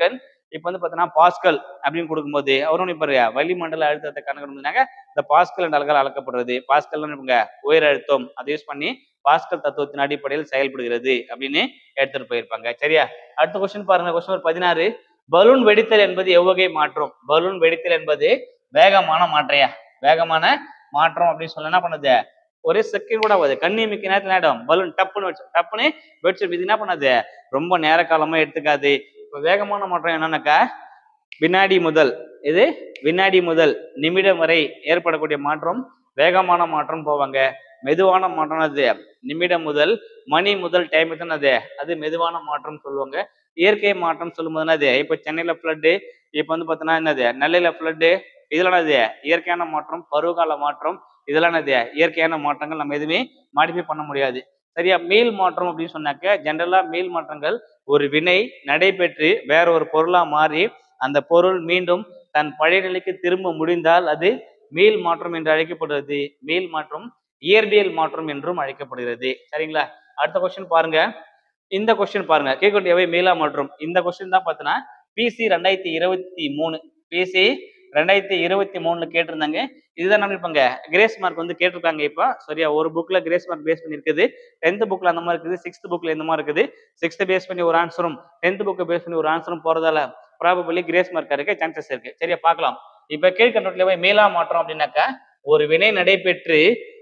இப்போ வந்து பார்த்தீங்கன்னா பாஸ்கல் அப்படின்னு கொடுக்கும்போது அவரும் இப்போ வளிமண்டல அழுத்தத்தை கணக்கிடுனாங்க இந்த பாஸ்கல் என்ற அலகால் அளக்கப்படுறது. பாஸ்கல் இவங்க உயர் அழுத்தம் அதை யூஸ் பண்ணி பாஸ்கல் தத்துவத்தின் அடிப்படையில் செயல்படுகிறது அப்படின்னு எடுத்துட்டு போயிருப்பாங்க. சரியா? அடுத்த கொஸ்டின் பாருங்க. கொஸ்டின் நம்பர் பதினாறு. பலூன் வெடித்தல் என்பது எவ்வகை மாற்றம்? பலூன் வெடித்தல் என்பது வேகமான மாற்றையா வேகமான மாற்றம் அப்படின்னு சொல்ல என்ன பண்ணுது ஒரே செகண்ட் கூட ஆகுது கண்ணி மிக்க நேரத்தில் ஆயிடும் பலூன் டப்புன்னு வச்சு டப்புன்னு வெடிச்சு இது என்ன பண்ணாது ரொம்ப நேர காலமா எடுத்துக்காது. இப்போ வேகமான மாற்றம் என்னன்னாக்கா வினாடி முதல் இது வினாடி முதல் நிமிடம் வரை ஏற்படக்கூடிய மாற்றம் வேகமான மாற்றம் போவாங்க. மெதுவான மாற்றம் அது நிமிடம் முதல் மணி முதல் டைம் தான் அது அது மெதுவான மாற்றம் சொல்லுவாங்க. இயற்கை மாற்றம் சொல்லும் போது என்னது இப்போ சென்னையில ஃப்ளட்டு இப்போ வந்து பார்த்தோன்னா என்னது நெல்லையில ஃப்ளட்டு இதெல்லாம் என்னது இயற்கையான மாற்றம். பருவகால மாற்றம் இதெல்லாம் என்னது இயற்கையான மாற்றங்கள் நம்ம எதுவுமே மாடிஃபை பண்ண முடியாது. சரியா? மீள் மாற்றம் அப்படின்னு சொன்னாக்க ஜென்ரலா மீள் மாற்றங்கள் ஒரு வினை நடைபெற்று வேற ஒரு பொருளா மாறி அந்த பொருள் மீண்டும் தன் பழைய நிலைக்கு திரும்ப முடிந்தால் அது மீள் மாற்றம் என்று அழைக்கப்படுகிறது. மீள் மாற்றம் இயற்பியல் மாற்றம் என்றும் அழைக்கப்படுகிறது. சரிங்களா? அடுத்த கொஸ்டின் பாருங்க. இந்த கொஸ்டின் பாருங்க கேட்கக்கூடியவை மீளா மாற்றம். இந்த கொஸ்டின் தான் பார்த்தீங்கன்னா பிசி ரெண்டாயிரத்தி இருபத்தி மூணு பிசி ரெண்டாயிரத்தி இருபத்தி மூணுல கேட்டிருந்தாங்க. இதுதான் நம்ம இருப்பாங்க கிரேஸ் மார்க் வந்து கேட்டிருக்காங்க. இப்போ சரியா ஒரு புக்ல கிரேஸ் மார்க் பேஸ் பண்ணி இருக்குது. டென்த் புக்ல அந்த மாதிரி இருக்குது. சிக்ஸ்த் புக்ல இந்த மாதிரி இருக்குது. சிக்ஸ்த் பேஸ் பண்ணி ஒரு ஆன்சரும் டென்த் புக்கை பேஸ் பண்ணி ஒரு ஆன்சரும் போறதால ப்ராபபிளி கிரேஸ் மார்க் இருக்க சான்சஸ் இருக்கு. சரியா? பார்க்கலாம். இப்ப கீழ்கண்டோட்ல மீளா மாற்றம் அப்படின்னாக்கா ஒரு வினை நடைபெற்று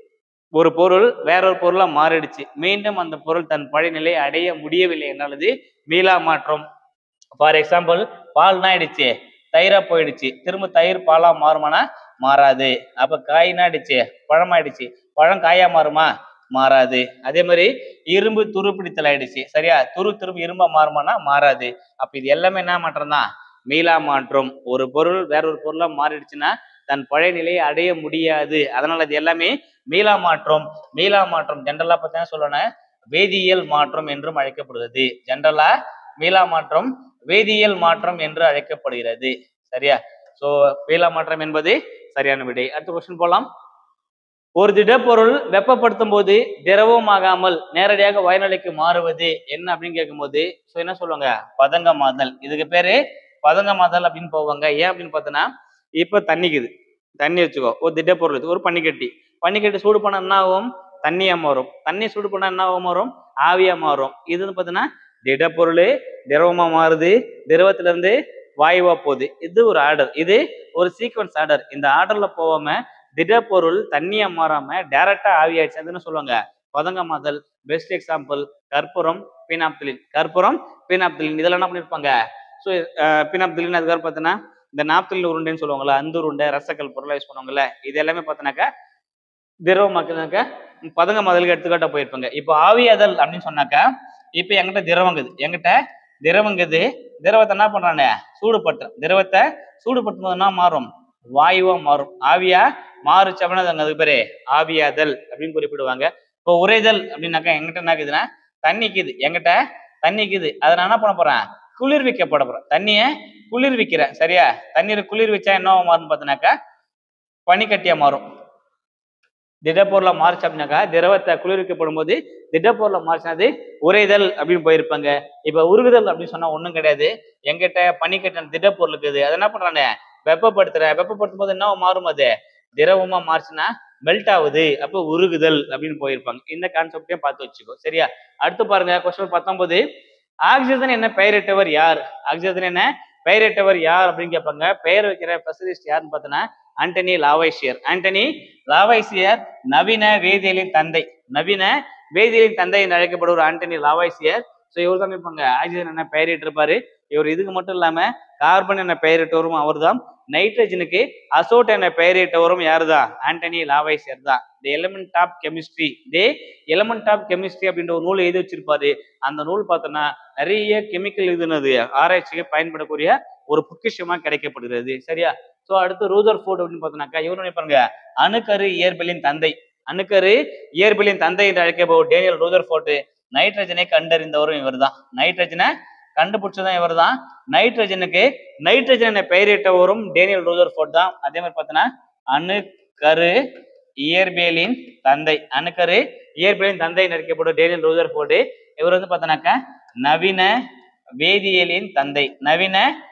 ஒரு பொருள் வேறொரு பொருளா மாறிடுச்சு மீண்டும் அந்த பொருள் தன் பழைய நிலையை அடைய முடியவில்லை என்றாலது மீளா மாற்றம். ஃபார் எக்ஸாம்பிள் பால்னா ஆயிடுச்சு தயிரா போயிடுச்சு திரும்ப தயிர் பாலா மாறுமானா மாறாது. அப்ப காய்னா ஆயிடுச்சு பழமாயிடுச்சு பழம் காயா மாறுமா மாறாது. அதே மாதிரி இரும்பு துரு பிடித்தல் ஆயிடுச்சு சரியா துரு திரும்ப இரும்பா மாறுமானா மாறாது. அப்ப இது எல்லாமே என்ன மாற்றம் தான் மீளா மாற்றம். ஒரு பொருள் வேற ஒரு பொருளா மாறிடுச்சுன்னா தன் பழைய நிலையை அடைய முடியாது. அதனால இது எல்லாமே மீளா மாற்றம். மீளா மாற்றம் ஜென்ரலா பார்த்தீங்கன்னா சொல்லணும் வேதியியல் மாற்றம் என்றும் அழைக்கப்படுகிறது. ஜென்ரலா மீளா மாற்றம் வேதியியல் மாற்றம் என்று அழைக்கப்படுகிறது. சரியா? சோ மீளா மாற்றம் என்பது சரியான விடை. அடுத்த கொஸ்டின் போலாம். ஒரு திடப்பொருள் வெப்பப்படுத்தும் போது திரவமாகாமல் நேரடியாக வாயுநிலைக்கு மாறுவது என்ன அப்படின்னு கேட்கும்போது ஸோ என்ன சொல்லுவாங்க பதங்கமாதல். இதுக்கு பேரு பதங்கமாதல் அப்படின்னு போவாங்க. ஏன் அப்படின்னு பார்த்தோன்னா இப்ப தண்ணிக்குது தண்ணி வச்சுக்கோ ஒரு திடப்பொருள் இது ஒரு பனிக்கட்டி பனிக்கட்டி சூடு பண்ண என்ன ஆகும் தண்ணியா மாறும். தண்ணி சூடு பண்ண என்ன ஆகும் மாறும் ஆவியா மாறும். இது வந்து பார்த்தீங்கன்னா திடப்பொருள் திரவமா மாறுது திரவத்துல இருந்து வாயுவா போகுது. இது ஒரு ஆர்டர் இது ஒரு சீக்வன்ஸ் ஆர்டர். இந்த ஆர்டர்ல போகாம திடப்பொருள் தண்ணியா மாறாம டைரக்டா ஆவியாச்சு அதுன்னு சொல்லுவாங்க பதங்கமாதல். பெஸ்ட் எக்ஸாம்பிள் கற்பூரம் பீனாப்திலின் கற்பூரம் பீனாப்திலின் இதெல்லாம் என்ன பண்ணிருப்பாங்க ஸோ பீனாப்திலின் அதுக்கப்புறம் பார்த்தீங்கன்னா இந்த நாப்திலின் உருண்டைன்னு சொல்லுவாங்கல்ல அந்த உருண்டை ரசக்கல் பொருளை யூஸ் பண்ணுவாங்கல்ல இது எல்லாமே பார்த்தோன்னாக்கா திரவமாக்குனாக்கா பதங்க முதலுக்கு எடுத்துக்காட்ட போயிருப்பாங்க. இப்போ ஆவியாதல் அப்படின்னு சொன்னாக்கா இப்ப என்கிட்ட திரவங்குது என்கிட்ட திரவங்குது திரவத்தை என்ன பண்றானே சூடுபடுத்துறேன் திரவத்தை சூடுபடுத்தும் போது என்ன மாறும் வாயுவா மாறும். ஆவியா மாறுச்சு அப்படின்னா அதுக்கு பேரு ஆவியாதல் அப்படின்னு குறிப்பிடுவாங்க. இப்போ உறைதல் அப்படின்னாக்கா என்கிட்ட என்ன ஆகுதுன்னா தண்ணிக்குது என்கிட்ட தண்ணிக்குது அதை நான் என்ன பண்ண போறேன் குளிர்விக்கப்பட போறேன் தண்ணிய குளிர்விக்கிறேன். சரியா? தண்ணீரை குளிர் வச்சா என்ன மாறும் பார்த்தீங்கன்னாக்கா பனிக்கட்டியா மாறும். திடப்பொருளை மாறிச்சு அப்படின்னாக்கா திரவத்தை குளிர்விக்கப்படும் போது திடப்பொருளை மாறிச்சினது உறைதல் அப்படின்னு போயிருப்பாங்க. இப்ப உருகுதல் அப்படின்னு சொன்னா ஒண்ணும் கிடையாது. எங்கிட்ட பனிக்கட்ட திடப்பொருள் இருக்குது அதை என்ன பண்றானே வெப்பப்படுத்துற வெப்பப்படுத்தும் போது என்ன மாறும் அது திரவமா மாறிச்சுன்னா மெல்ட் ஆகுது அப்ப உருகுதல் அப்படின்னு போயிருப்பாங்க. இந்த கான்செப்டையும் பார்த்து வச்சுக்கோ. சரியா? அடுத்து பாருங்க கொஸ்டின் பத்தொன்பது. ஆக்சிஜன் என்ன பெயரிட்டவர் யார்? ஆக்சிஜன் என்ன பெயரிட்டவர் யார் அப்படின்னு கேட்பாங்க. பெயர் வைக்கிற ஸ்பெஷலிஸ்ட் யாருன்னு பார்த்தோன்னா ஆண்டனி லாவைசியர். ஆண்டனி லாவைசியர் நவீன வேதியியலின் தந்தை. நவீன வேதியியலின் தந்தை என்று அழைக்கப்படுவர் ஆண்டனி லாவைசியர். ஸோ இவர் தான் இருப்பாங்க ஆக்சிஜன் என்ன பெயரிட்டு இருப்பாரு. இவர் இதுக்கு மட்டும் இல்லாம கார்பன் என்ன பெயரிட்டவரும் அவர் தான். நைட்ரஜனுக்கு அசோட் என பெயரிட்டவரும் யாரு தான் ஆண்டனி லாவைசியர் தான். The element of chemistry the element of chemistry அப்படின்ற ஒரு நூல் எழுதி வச்சிருப்பாரு. அந்த நூல் பார்த்தோன்னா நிறைய கெமிக்கல் இதுனது ஆராய்ச்சிக்கு பயன்படக்கூடிய ஒரு பொக்கிஷமா கிடைக்கப்படுகிறது. சரியா? ஸோ அடுத்து ரூதர் ஃபோர்ட் அப்படின்னு பார்த்தோம்னாக்கா இவரு நினைப்பாங்க அணுக்கரு இயற்பியலின் தந்தை. அணுக்கரு இயற்பியலின் தந்தை என்று அழைக்கப்படுவோம் டேனியல் ரூதர் ஃபோர்ட். நைட்ரஜனை கண்டறிந்தவரும் இவர் தான். நைட்ரஜனை கண்டுபிடிச்சதும் இவர் தான். நைட்ரஜனுக்கு நைட்ரஜன் என பெயரிட்டவரும் டேனியல் ரூதர் ஃபோர்ட் தான். அதே மாதிரி பார்த்தோன்னா அணுக்கரு இயற்பியலின் தந்தை அணுக்கரு இயற்பியலின் தந்தை அழைக்கப்படும் டேனியல் ரூதர் ஃபோர்ட். இவர் வந்து பார்த்தோன்னாக்கா நவீன வேதியியலின் தந்தை நவீன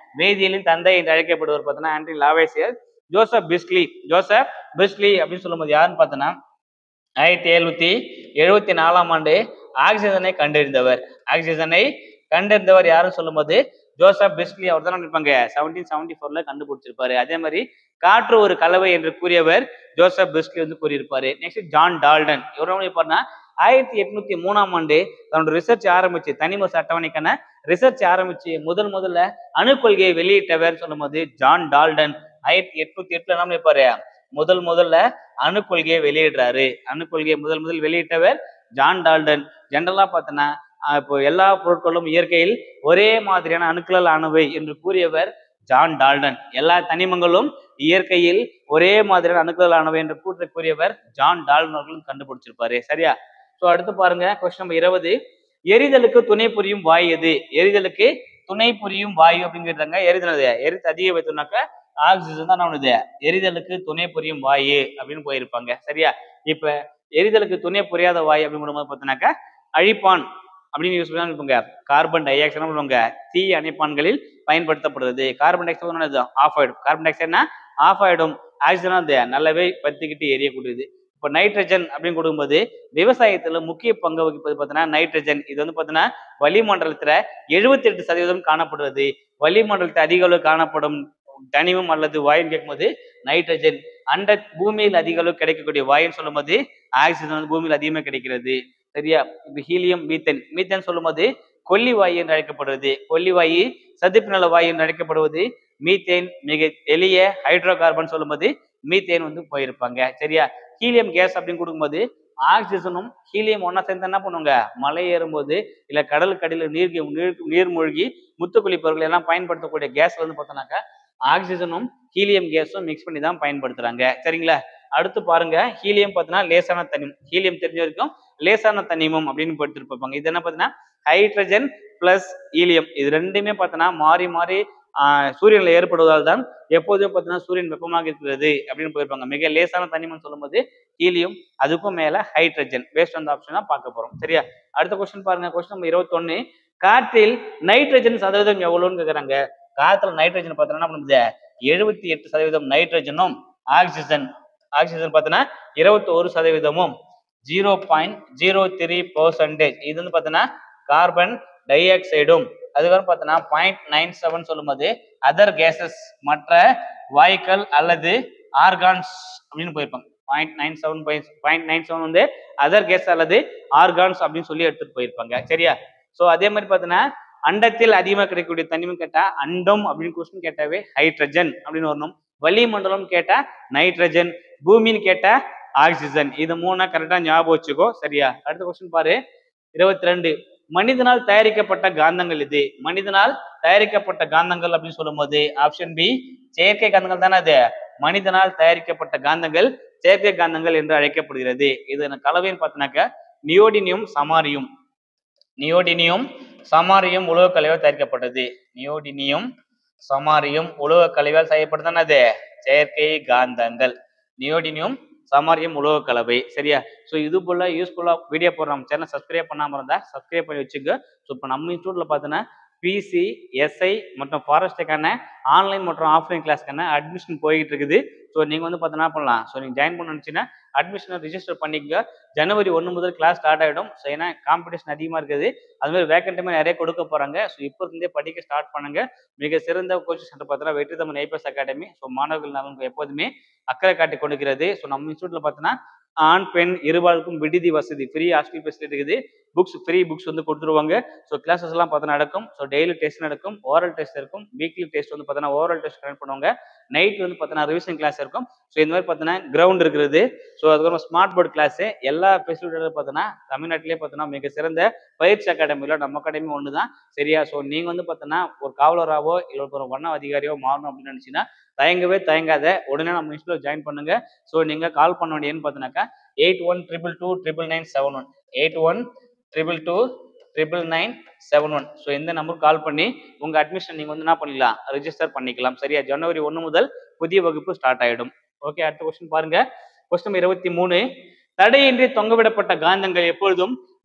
வேதியியலின் தந்தை என்று அழைக்கப்படுவர் பார்த்தோன்னா Antoine Lavoisier. Joseph Priestley Joseph Priestley அப்படின்னு சொல்லும்போது யாருன்னு பார்த்தோன்னா ஆயிரத்தி எழுநூத்தி எழுபத்தி நாலாம் ஆண்டு ஆக்சிஜனை கண்டறிந்தவர். ஆக்சிஜனை கண்டறிந்தவர் யாருன்னு சொல்லும்போது ஜோசப் பிஸ்லி அவர் தான் இருப்பாங்க செவன்டீன் செவன்டி ஃபோர்ல கண்டுபிடிச்சிருப்பாரு. அதே மாதிரி காற்று ஒரு கலவை என்று கூறியவர் ஜோசப் பிஸ்லி வந்து கூறியிருப்பாரு. நெக்ஸ்ட் ஜான் டால்டன் இவர் என்ன பண்ணிருப்பாருன்னா ஆயிரத்தி எட்நூத்தி மூணாம் ஆண்டு தன்னோட ரிசர்ச் ஆரம்பிச்சு தனிம அட்டவணைக்கான ரிசர்ச் ஆரம்பிச்சு முதல் முதல்ல அணுக்கொள்கையை வெளியிட்டவர் சொல்லும் போது ஜான் டால்டன். ஆயிரத்தி எட்நூத்தி எட்டுல என்ன பண்ணிருப்பாரு முதல் முதல்ல அணுக்கொள்கையை வெளியிடுறாரு. அணுக்கொள்கையை முதல் முதல் வெளியிட்டவர் ஜான் டால்டன். ஜெனரலா பார்த்தோன்னா இப்போ எல்லா பொருட்களும் இயற்கையில் ஒரே மாதிரியான அணுக்களால் ஆனவை என்று கூறியவர் ஜான் டால்டன். எல்லா தனிமங்களும் இயற்கையில் ஒரே மாதிரியான அணுக்களால் ஆனவை என்று கூற்று கூறியவர் ஜான் டால்டன் அவர்களும் கண்டுபிடிச்சிருப்பாரு. சரியா? ஸோ அடுத்து பாருங்க கொஸ்டின் நம்பர் இருபது. எரிதலுக்கு துணை புரியும் வாயு எது? எரிதலுக்கு துணை புரியும் வாயு அப்படிங்கிறாங்க. எரிதல் எரித்து அதிக வைத்தோம்னாக்க ஆக்சிஜன் தான் நம்மளுது எரிதலுக்கு துணை புரியும் வாயு அப்படின்னு போயிருப்பாங்க. சரியா? இப்ப எரிதலுக்கு துணை புரியாத வாயு அப்படின்னு பார்த்தோம்னாக்கா அழிப்பான் அப்படின்னு யூஸ் பண்ணி கார்பன் டை ஆக்சைடு பண்ணுவாங்க தீ அணைப்பான்களில் பயன்படுத்தப்படுறது. கார்பன் டை ஆக்சைடு ஆஃப் ஆயிடும். கார்பன் டை ஆக்சைடுனா ஆஃப் ஆயிடும். ஆக்சிஜன் அது நல்லாவே பத்திக்கிட்டு எரியக்கூடியது. இப்போ நைட்ரஜன் அப்படின்னு கொடுக்கும்போது விவசாயத்துல முக்கிய பங்கு வகிப்பது பார்த்தீங்கன்னா நைட்ரஜன். இது வந்து பார்த்தீங்கன்னா வளிமண்டலத்துல எழுபத்தி எட்டு சதவீதம் காணப்படுவது. வளிமண்டலத்தில் அதிக அளவு காணப்படும் தனிமம் அல்லது வாயுன்னு கேட்கும்போது நைட்ரஜன். அண்ட பூமியில் அதிக அளவு கிடைக்கக்கூடிய வாயுன்னு சொல்லும் போது ஆக்சிஜன் வந்து பூமியில் அதிகமாக கிடைக்கிறது. சரியா? இப்ப ஹீலியம் மீத்தேன் மீத்தேன் சொல்லும் போது கொல்லி வாயு என்று அழைக்கப்படுவது. கொல்லி வாயு சதுப்பு நில வாயு என்று அழைக்கப்படுவது மீத்தேன். மிக எளிய ஹைட்ரோ கார்பன் சொல்லும் போது மீத்தேன் வந்து போயிருப்பாங்க. சரியா? ஹீலியம் கேஸ் அப்படின்னு கொடுக்கும்போது ஆக்சிஜனும் ஹீலியம் ஒன்னா சேர்ந்து என்ன பண்ணுவாங்க மலை ஏறும்போது இல்ல கடலுக்கு அடியில் நீர் நீர் மூழ்கி முத்துக்குழி பொருட்கள் எல்லாம் பயன்படுத்தக்கூடிய கேஸ்ல வந்து பார்த்தோம்னாக்கா ஆக்சிஜனும் ஹீலியம் கேஸும் மிக்ஸ் பண்ணி தான் பயன்படுத்துறாங்க. சரிங்களா? அடுத்து பாருங்க ஹீலியம் பார்த்தீங்கன்னா லேசான தனிமம். ஹீலியம் தெரிஞ்ச வரைக்கும் லேசான தனிமம் அப்படின்னு படுத்திருப்பாங்க. இது என்ன பார்த்தீங்கன்னா ஹைட்ரஜன் பிளஸ் ஹீலியம் இது ரெண்டுமே பார்த்தோன்னா மாறி மாறி ஆஹ் சூரியனில் ஏற்படுவதால் தான் எப்போதும் பார்த்தீங்கன்னா சூரியன் வெப்பமாக இருக்கிறது அப்படின்னு போயிருப்பாங்க. மிக லேசான தனிமம் சொல்லும் போது ஹீலியம், அதுக்கும் மேல ஹைட்ரஜன். பேஸ்ட் அந்த ஆப்ஷன் தான் பார்க்க போறோம். சரியா? அடுத்த கொஸ்டின் பாருங்க. கொஸ்டின் நம்பர் இருபத்தி ஒன்னு. காற்றில் நைட்ரஜன் சதவீதம் எவ்வளவுன்னு கேக்குறாங்க. காத்துல நைட்ரஜன் பார்த்தோன்னா பண்ணுது எழுபத்தி எட்டு சதவீதம் நைட்ரஜனும் ஆக்சிஜன் ஆக்சிஜன் பார்த்தோன்னா இருபத்தி ஒரு சதவீதமும் zero point zero three percentage இது வந்து பார்த்தோன்னா கார்பன் டை ஆக்சைடும் அதுக்கப்புறம் பார்த்தோன்னா பாயிண்ட் நைன் செவன் சொல்லும் போது அதர் கேசஸ் மற்ற வாயுக்கள் அல்லது ஆர்கான்ஸ் அப்படின்னு போயிருப்பாங்க. Point nine seven point nine seven வந்து அதர் கேஸ் அல்லது ஆர்கான்ஸ் அப்படின்னு சொல்லி எடுத்துட்டு போயிருப்பாங்க. சரியா? ஸோ அதே மாதிரி பார்த்தோன்னா அண்டத்தில் அதிகமாக கிடைக்கக்கூடிய தனிமம் கேட்டா அண்டம் அப்படின்னு கொஸ்டின் கேட்டாவே ஹைட்ரஜன் அப்படின்னு வரணும். வளிமண்டலம் கேட்டா நைட்ரஜன், பூமின்னு கேட்டா ஆக்சிஜன். இது மூணா கரெக்டா ஞாபகம் வச்சுக்கோ. சரியா? அடுத்த கொஸ்டின் பாரு. இருபத்தி ரெண்டு. மனிதனால் தயாரிக்கப்பட்ட காந்தங்கள் இது. மனிதனால் தயாரிக்கப்பட்ட காந்தங்கள் அப்படின்னு சொல்லும் போது ஆப்ஷன் பி செயற்கை காந்தங்கள் தானே. அது மனிதனால் தயாரிக்கப்பட்ட காந்தங்கள் செயற்கை காந்தங்கள் என்று அழைக்கப்படுகிறது. இது கலவைன்னு பார்த்தீங்கன்னாக்க நியோடினியம் சமாரியம் நியோடினியம் சமாரியம் உலோக கலவையால் தயாரிக்கப்பட்டது. நியோடினியம் சமாரியம் உலோக கலவையால் செய்யப்பட்டதுன்னா அது செயற்கை காந்தங்கள். நியோடினியம் சமாரியம் உலோக கலவை. சரியா? ஸோ இது போல யூஸ்ஃபுல்லா வீடியோ போடுற நம்ம சேனல் சப்ஸ்கிரைப் பண்ணாம இருந்தா சப்ஸ்கிரைப் பண்ணி வச்சுக்க. ஸோ இப்போ நம்ம இன்ஸ்டியூட்ல பார்த்தோன்னா பிசி, எஸ்ஐ மற்றும் ஃபாரஸ்ட்டுக்கான ஆன்லைன் மற்றும் ஆஃப்லைன் கிளாஸ்க்கான அட்மிஷன் போய்கிட்டு இருக்குது. ஸோ நீங்கள் வந்து பார்த்தோன்னா பண்ணலாம். ஸோ நீங்கள் ஜாயின் பண்ண நினச்சின்னா அட்மிஷனை ரிஜிஸ்டர் பண்ணிக்க. ஜனவரி ஒன்று முதல் கிளாஸ் ஸ்டார்ட் ஆகிடும். ஸோ ஏன்னா காம்படிஷன் அதிகமாக இருக்குது. அதுமாதிரி வேக்கண்ட்டுமே நிறைய கொடுக்க போகிறாங்க. ஸோ இப்போ இருந்தே படிக்க ஸ்டார்ட் பண்ணுங்க. மிக சிறந்த கோச்சிங் சென்டர் பார்த்தோன்னா வெற்றி தமிழ் ஐபிஎஸ் அகாடமி. ஸோ மாணவர்கள் நலனுக்கு எப்போதுமே அக்கறை காட்டி கொடுக்கிறது. ஸோ நம்ம இன்ஸ்டியூட்டில் பார்த்தோன்னா ஆண் பெண் இருபாலுக்கும் விடுதி வசதி, ஃப்ரீ ஹாஸ்டல் ஃபெசிலிட்டி இருக்குது. புக்ஸ் ஃப்ரீ புக்ஸ் வந்து கொடுத்துருவாங்க. ஸோ கிளாஸஸ் எல்லாம் பார்த்தா நடக்கும். ஸோ டெய்லி டெஸ்ட் நடக்கும், ஓரல் டெஸ்ட் இருக்கும், வீக்லி டெஸ்ட் வந்து பார்த்தோன்னா ஓரல் டெஸ்ட் கனெக்ட் பண்ணுவாங்க. நைட் வந்து பார்த்தோன்னா ரிவிஷன் கிளாஸ் இருக்கும். ஸோ இந்த மாதிரி பார்த்தோன்னா கிரவுண்ட் இருக்கிறது. ஸோ அதுக்கப்புறம் ஸ்மார்ட் போர்டு கிளாஸ் எல்லா ஃபெசிலிட்டியும் பார்த்தோன்னா தமிழ்நாட்டிலே பார்த்தோன்னா மிக சிறந்த பயிற்சி அகாடமியில் நம்ம அகாடமி ஒன்று தான். சரியா? ஸோ நீங்கள் வந்து பார்த்தோன்னா ஒரு காவலராகவோ இல்லை ஒரு வண்ண அதிகாரியோ மாறணும் அப்படின்னு நினச்சின்னா தயங்கவே தயங்காத உடனே நம்ம இன்ஸ்டியூட்ல ஜாயின் பண்ணுங்க. ஸோ நீங்கள் கால் பண்ண வேண்டியன்னு பார்த்தோன்னாக்கா eight one triple two triple nine seven one eight one triple two triple nine seven one so இந்த நம்பருக்கு கால் பண்ணி உங்கள் அட்மிஷன் நீங்கள் வந்து என்ன பண்ணிக்கலாம் ரிஜிஸ்டர் பண்ணிக்கலாம். சரியா? ஜனவரி ஒன்று முதல் புதிய வகுப்பு ஸ்டார்ட் ஆகிடும். ஓகே, அடுத்த கொஸ்டின் பாருங்க. கொஸ்டின் இருபத்தி மூணு. தடையின்றி தொங்கவிடப்பட்ட காந்தங்கள் எப்பொழுதும்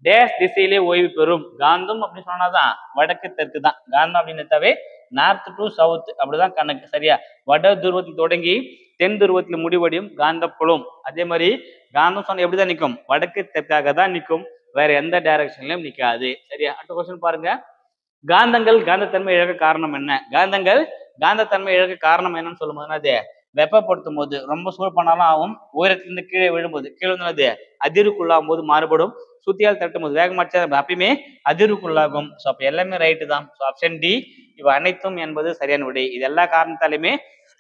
டேஷ் திசையிலே ஓய்வு பெறும். காந்தம் அப்படின்னு சொன்னாதான் வடக்கு தெற்கு தான். காந்தம் அப்படின்னு நார்த் டு சவுத் அப்படிதான் கணக்கு. சரியா? வட துருவத்தில் தொடங்கி தென் துருவத்தில் முடிவடையும் காந்த புலம். அதே மாதிரி காந்தம் சொன்ன எப்படிதான் நிற்கும்? வடக்கு தெற்காக தான் நிற்கும். வேற எந்த டைரக்ஷன்லயும் நிற்காது. சரியா? அடுத்த கொஸ்டின் பாருங்க. காந்தங்கள் காந்தத்தன்மை இழக்க காரணம் என்ன? காந்தங்கள் காந்தத்தன்மை இழக்க காரணம் என்னன்னு சொல்லும் போது அது வெப்பப்படுத்தும் போது ரொம்ப சூடு பண்ணாலும் ஆகும். உயரத்திலிருந்து கீழே விழும்போது கீழே வந்து அதிர்வுக்குள்ளாகும் போது மாறுபடும். சுத்தியால் தட்டும் போது வேகமாச்சா அப்பயுமே அதிர்வுக்குள்ளாகும். ஸோ அப்போ எல்லாமே ரைட்டு தான். ஸோ ஆப்ஷன் டி இவ அனைத்தும் என்பது சரியான விடை. இது எல்லா காரணத்தாலுமே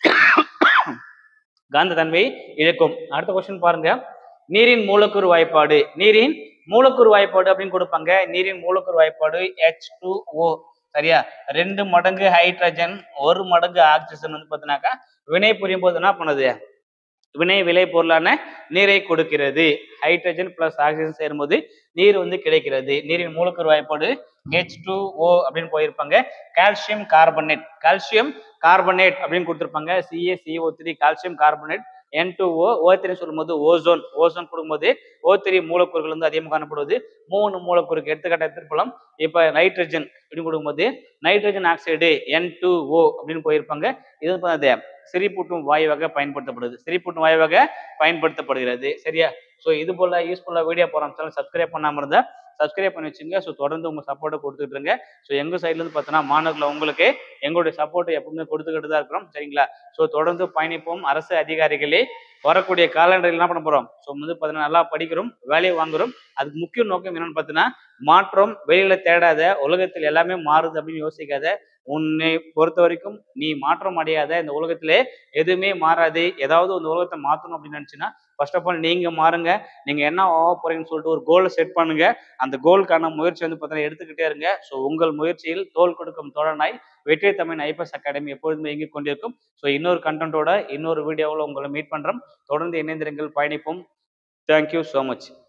காந்த தன்மை இழக்கும். அடுத்த கொஸ்டின் பாருங்க. நீரின் மூலக்கூறு வாய்ப்பாடு. நீரின் மூலக்கூறு வாய்ப்பாடு அப்படின்னு கொடுப்பாங்க. நீரின் மூலக்கூறு வாய்ப்பாடு ஹெச் டூ ஓ. சரியா? ரெண்டு மடங்கு ஹைட்ரஜன் ஒரு மடங்கு ஆக்சிஜன் வந்து பார்த்தீங்கன்னாக்கா வினை புரியும் போது என்ன பண்ணுது? வினை விளை பொருளான நீரை கொடுக்கிறது. ஹைட்ரஜன் பிளஸ் ஆக்சிஜன் சேரும்போது நீர் வந்து கிடைக்கிறது. நீரின் மூலக்கூறு வாய்ப்பாடு ஹெச் டூ ஓ அப்படின்னு போயிருப்பாங்க. கால்சியம் கார்பனேட் கால்சியம் கார்பனேட் அப்படின்னு கொடுத்துருப்பாங்க. CA CO three calcium carbonate N two O O three சொல்லும்போது ஓசோன் ஓசோன் கொடுக்கும்போது ஓ த்ரீ மூலக்கூறுகள் வந்து அதிகமாக காணப்படுவது. மூணு மூலக்கூறுக்கு எடுத்துக்காட்ட எடுத்துக்கலாம். இப்போ நைட்ரஜன் அப்படின்னு கொடுக்கும்போது nitrogen oxide N two O அப்படின்னு போயிருப்பாங்க. இது வந்து சிரிப்பூட்டும் வாயுவாக பயன்படுத்தப்படுது. சிரிப்பூட்டும் வாயுவாக பயன்படுத்தப்படுகிறது. சரியா? ஸோ இது போல யூஸ்ஃபுல்லாக வீடியோ போகிறோம். சேனல் சப்ஸ்கிரைப் பண்ணாமல் இருந்தால் சப்ஸ்கிரைப் பண்ணி வச்சுங்க. ஸோ தொடர்ந்து உங்கள் சப்போர்ட்டை கொடுத்துட்டு இருங்க. ஸோ எங்கள் சைட்லேருந்து பார்த்தோன்னா மாணவர்களை உங்களுக்கு எங்களுடைய சப்போர்ட்டை எப்பவுமே கொடுத்துக்கிட்டு தான் இருக்கிறோம். சரிங்களா? ஸோ தொடர்ந்து பயணிப்போம். அரசு அதிகாரிகளே வரக்கூடிய காலண்டரில் என்ன பண்ண போகிறோம்? ஸோ வந்து பார்த்தீங்கன்னா நல்லா படிக்கிறோம், வேலையை வாங்குறோம். அதுக்கு முக்கிய நோக்கம் என்னன்னு பார்த்தீங்கன்னா மாற்றம் வெளியில தேடாத, உலகத்தில் எல்லாமே மாறுது அப்படின்னு யோசிக்காத. உன்னை பொறுத்த வரைக்கும் நீ மாற்றம் அடையாத, இந்த உலகத்திலே எதுவுமே மாறாது. ஏதாவது இந்த உலகத்தை மாற்றணும் அப்படின்னு நினைச்சுன்னா ஃபர்ஸ்ட் ஆஃப் ஆல் நீங்க மாறுங்க. நீங்க என்ன ஆக போறீங்கன்னு சொல்லிட்டு ஒரு கோலை செட் பண்ணுங்க. அந்த கோலுக்கான முயற்சி வந்து பார்த்தீங்கன்னா எடுத்துக்கிட்டே இருங்க. ஸோ உங்கள் முயற்சியில் தோல் கொடுக்கும் தோழனாய் வெற்றி தமிழ் ஐபிஎஸ் அகாடமி எப்பொழுதுமே இயங்கிக் கொண்டிருக்கும். ஸோ இன்னொரு கண்டென்ட்டோட இன்னொரு வீடியோவில் உங்களை மீட் பண்றோம். தொடர்ந்து இணைந்திருங்கள், பயணிப்போம். Thank you so much.